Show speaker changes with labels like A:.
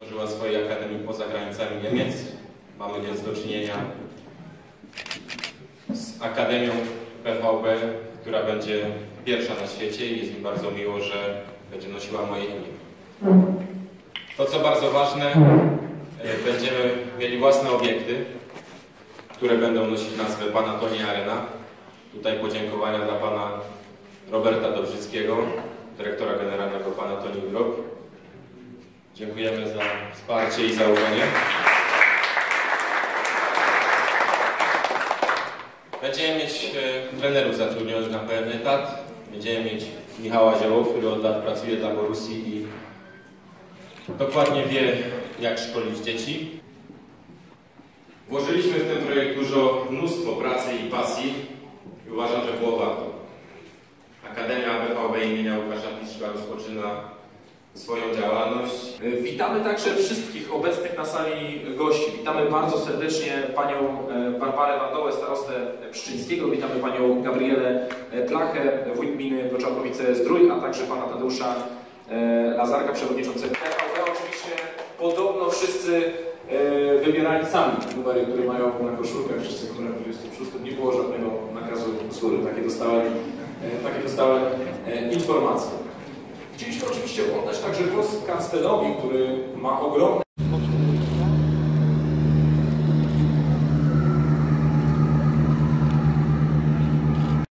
A: otworzyła swojej akademii poza granicami Niemiec. Mamy więc do czynienia z Akademią PVB, która będzie pierwsza na świecie i jest mi bardzo miło, że będzie nosiła moje imię. To, co bardzo ważne, będziemy mieli własne obiekty, które będą nosić nazwę Panatonia Arena. Tutaj podziękowania dla pana Roberta Dobrzyckiego, dyrektora generalnego Panatoni Europe. Dziękujemy za wsparcie i zaufanie. Będziemy mieć trenerów zatrudnionych na pełen etat. Będziemy mieć Michała Zioło, który od lat pracuje dla Borussii i dokładnie wie, jak szkolić dzieci. Włożyliśmy w ten projekt mnóstwo pracy i pasji i uważam, że było warto. Akademia PVB imienia Łukasza Piszczka rozpoczyna swoją działalność.
B: Witamy także wszystkich obecnych na sali gości. Witamy bardzo serdecznie panią Barbarę Wandołę, starostę Pszczyńskiego. Witamy panią Gabrielę Plachę, wójt gminy Boczakowice-Zdrój, a także pana Tadeusza Lazarka, przewodniczącego PVB. Oczywiście podobno wszyscy wybierali sami numery, które mają na koszulkach. Wszyscy numerem 26. Nie było żadnego nakazu z góry. Takie dostałem informacje. Chcieliśmy oczywiście oddać także głos kanclerowi, który ma ogromne